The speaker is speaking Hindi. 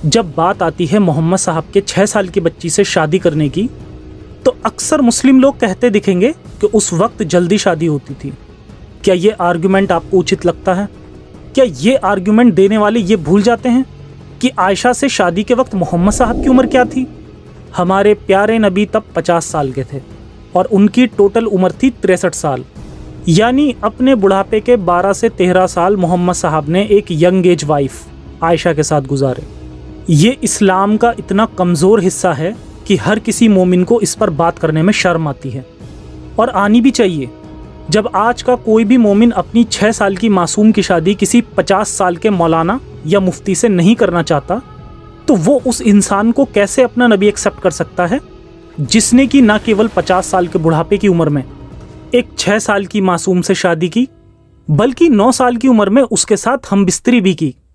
जब बात आती है मोहम्मद साहब के 6 साल की बच्ची से शादी करने की, तो अक्सर मुस्लिम लोग कहते दिखेंगे कि उस वक्त जल्दी शादी होती थी। क्या ये आर्गुमेंट आपको उचित लगता है? क्या ये आर्गुमेंट देने वाले ये भूल जाते हैं कि आयशा से शादी के वक्त मोहम्मद साहब की उम्र क्या थी? हमारे प्यारे नबी तब 50 साल के थे और उनकी टोटल उम्र थी 63 साल। यानी अपने बुढ़ापे के 12 से 13 साल मोहम्मद साहब ने एक यंग एज वाइफ आयशा के साथ गुजारे। ये इस्लाम का इतना कमज़ोर हिस्सा है कि हर किसी मोमिन को इस पर बात करने में शर्म आती है, और आनी भी चाहिए। जब आज का कोई भी मोमिन अपनी 6 साल की मासूम की शादी किसी 50 साल के मौलाना या मुफ्ती से नहीं करना चाहता, तो वो उस इंसान को कैसे अपना नबी एक्सेप्ट कर सकता है जिसने कि ना केवल 50 साल के बुढ़ापे की उम्र में एक 6 साल की मासूम से शादी की, बल्कि 9 साल की उम्र में उसके साथ हमबिस्तरी भी की।